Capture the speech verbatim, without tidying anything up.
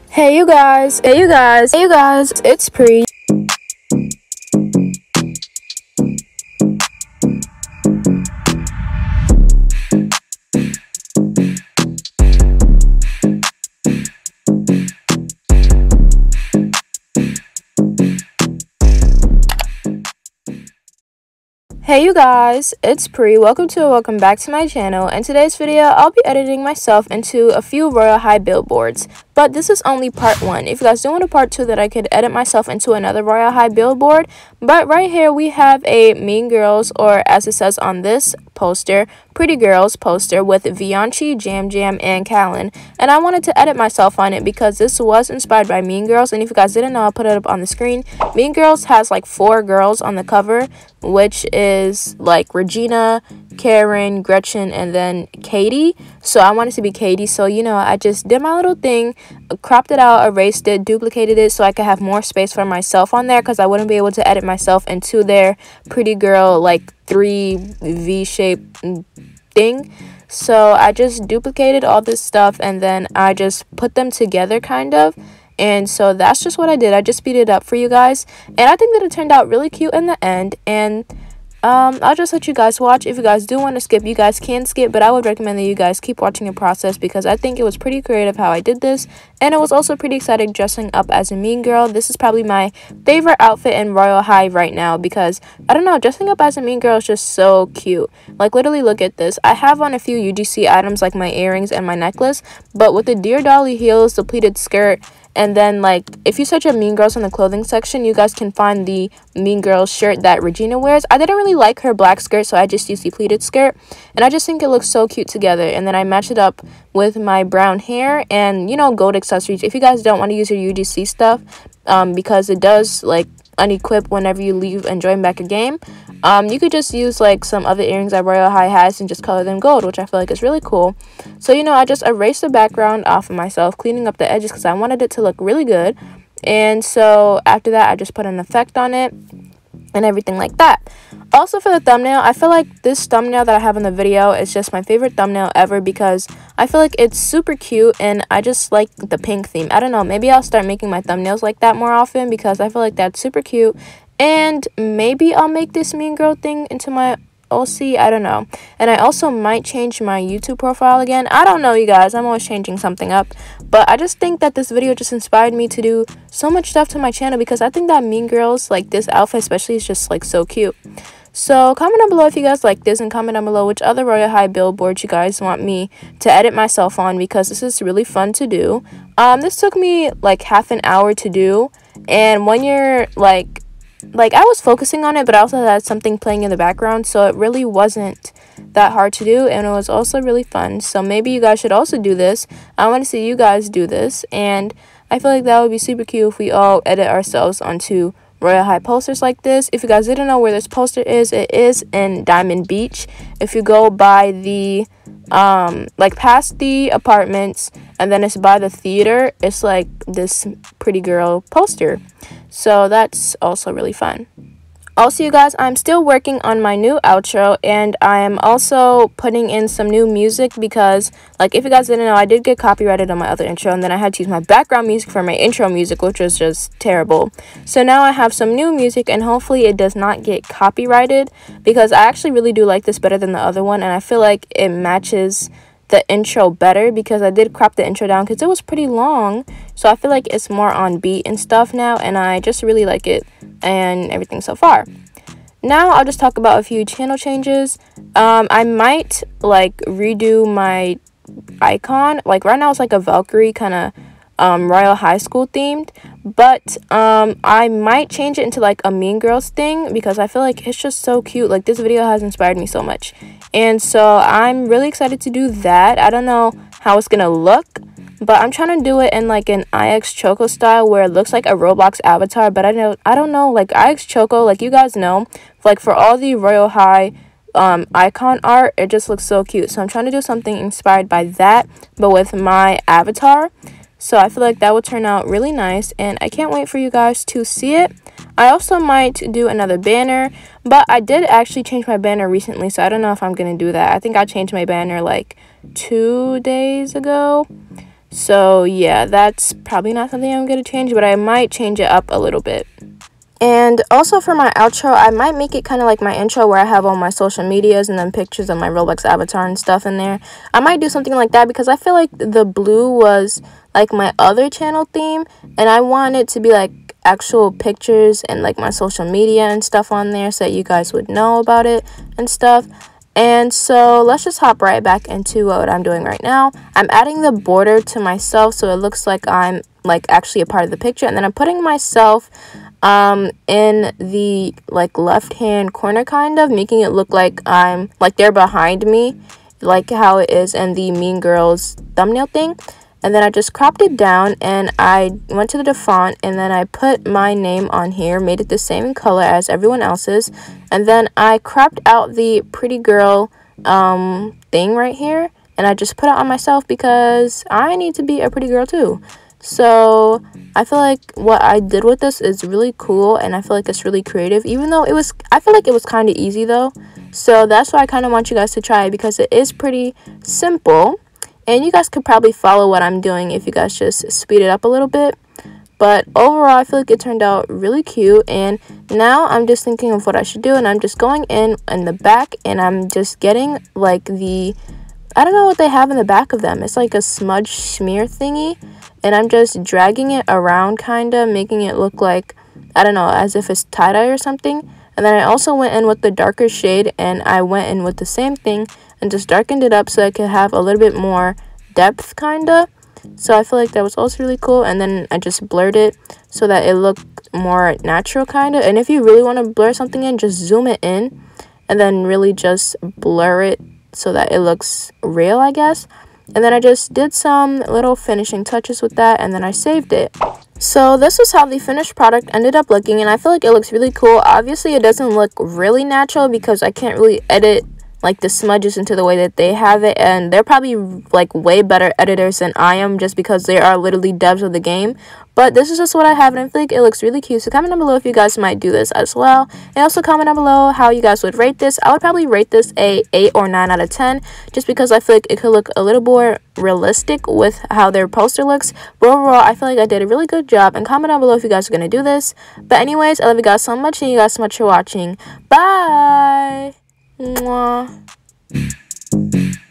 Hey you guys, hey you guys, hey you guys, it's Pre. Hey you guys, it's Pre. Welcome to or welcome back to my channel. In today's video, I'll be editing myself into a few Royale High billboards. But this is only part one. If you guys do want a part two, that I could edit myself into another Royale High billboard. But right here we have a Mean Girls, or as it says on this poster, Pretty Girls poster with Vianchi, Jam Jam, and Callan. And I wanted to edit myself on it because this was inspired by Mean Girls. And if you guys didn't know, I'll put it up on the screen. Mean Girls has like four girls on the cover, which is like Regina, Karen, Gretchen, and then Katie. So I wanted to be Katie, so you know, I just did my little thing, cropped it out, erased it, duplicated it so I could have more space for myself on there, because I wouldn't be able to edit myself into their pretty girl like three V-shaped thing. So I just duplicated all this stuff and then I just put them together kind of. And so that's just what I did. I just speeded it up for you guys. And I think that it turned out really cute in the end. And um, I'll just let you guys watch. If you guys do want to skip, you guys can skip. But I would recommend that you guys keep watching the process, because I think it was pretty creative how I did this. And it was also pretty exciting dressing up as a mean girl. This is probably my favorite outfit in Royale High right now, because, I don't know, dressing up as a mean girl is just so cute. Like, literally, look at this. I have on a few U G C items like my earrings and my necklace. But with the Dear Dolly heels, the pleated skirt, and then, like, if you search up Mean Girls in the clothing section, you guys can find the Mean Girls shirt that Regina wears. I didn't really like her black skirt, so I just used the pleated skirt. And I just think it looks so cute together. And then I match it up with my brown hair and, you know, gold accessories. If you guys don't want to use your U G C stuff, um, because it does, like, unequip whenever you leave and join back a game, um you could just use like some other earrings that Royale High has and just color them gold, which I feel like is really cool. So, you know, I just erased the background off of myself, cleaning up the edges because I wanted it to look really good. And so after that, I just put an effect on it and everything like that. Also, for the thumbnail, I feel like this thumbnail that I have in the video is just my favorite thumbnail ever, because I feel like it's super cute and I just like the pink theme. I don't know, maybe I'll start making my thumbnails like that more often, because I feel like that's super cute. And maybe I'll make this mean girl thing into my O C, I don't know. And I also might change my YouTube profile again. I don't know, you guys, I'm always changing something up. But I just think that this video just inspired me to do so much stuff to my channel, because I think that Mean Girls, like this outfit especially, is just like so cute. So comment down below if you guys like this, and comment down below which other Royale High billboards you guys want me to edit myself on, because this is really fun to do. Um, this took me like half an hour to do, and when you're like like I was focusing on it, but I also had something playing in the background, so it really wasn't that hard to do, and it was also really fun. So maybe you guys should also do this. I want to see you guys do this, and I feel like that would be super cute if we all edit ourselves onto Royale High posters like this. If you guys didn't know where this poster is, it is in Diamond Beach. If you go by the um like past the apartments, and then it's by the theater, it's like this pretty girl poster. So that's also really fun. Also, you guys, I'm still working on my new outro, and I am also putting in some new music, because, like, if you guys didn't know, I did get copyrighted on my other intro, and then I had to use my background music for my intro music, which was just terrible. So now I have some new music, and hopefully it does not get copyrighted, because I actually really do like this better than the other one, and I feel like it matches the intro better, because I did crop the intro down because it was pretty long. So I feel like it's more on beat and stuff now, and I just really like it and everything so far. Now I'll just talk about a few channel changes. um I might like redo my icon. Like right now it's like a Valkyrie kind of um Royale High School themed, but um I might change it into like a Mean Girls thing, because I feel like it's just so cute. Like, this video has inspired me so much, and so I'm really excited to do that. I don't know how it's gonna look, but I'm trying to do it in like an I X Choco style, where it looks like a Roblox avatar. But I know I don't know, like I X Choco, like you guys know, like for all the Royale High um icon art, it just looks so cute. So I'm trying to do something inspired by that, but with my avatar. So I feel like that would turn out really nice, and I can't wait for you guys to see it. I also might do another banner, but I did actually change my banner recently, so I don't know if I'm going to do that. I think I changed my banner like two days ago. So yeah, that's probably not something I'm going to change, but I might change it up a little bit. And also for my outro, I might make it kind of like my intro where I have all my social medias and then pictures of my Roblox avatar and stuff in there. I might do something like that because I feel like the blue was like my other channel theme, and I want it to be like actual pictures and like my social media and stuff on there so that you guys would know about it and stuff. And so let's just hop right back into what I'm doing right now. I'm adding the border to myself so it looks like I'm like actually a part of the picture, and then I'm putting myself um in the like left hand corner, kind of making it look like I'm like they're behind me, like how it is in the Mean Girls thumbnail thing. And then I just cropped it down and I went to the font, and then I put my name on here, made it the same color as everyone else's, and then I cropped out the pretty girl um thing right here, and I just put it on myself because I need to be a pretty girl too. So I feel like what I did with this is really cool, and I feel like it's really creative, even though it was, I feel like it was kind of easy though. So that's why I kind of want you guys to try it, because it is pretty simple, and you guys could probably follow what I'm doing if you guys just speed it up a little bit. But overall, I feel like it turned out really cute, and now I'm just thinking of what I should do, and I'm just going in in the back, and I'm just getting like the, I don't know what they have in the back of them. It's like a smudge smear thingy, and I'm just dragging it around, kind of making it look like, I don't know, as if it's tie-dye or something. And then I also went in with the darker shade, and I went in with the same thing and just darkened it up so I could have a little bit more depth, kind of. So I feel like that was also really cool. And then I just blurred it so that it looked more natural, kind of. And if you really want to blur something in, just zoom it in and then really just blur it so that it looks real, I guess. And then I just did some little finishing touches with that, and then I saved it. So this is how the finished product ended up looking, and I feel like it looks really cool. Obviously, it doesn't look really natural because I can't really edit like the smudges into the way that they have it, and they're probably like way better editors than I am, just because they are literally devs of the game. But this is just what I have, and I feel like it looks really cute. So comment down below if you guys might do this as well, and also comment down below how you guys would rate this. I would probably rate this a eight or nine out of ten, just because I feel like it could look a little more realistic with how their poster looks. But overall, I feel like I did a really good job, and comment down below if you guys are gonna do this. But anyways, I love you guys so much, and you guys so much for watching. Bye. Mwah.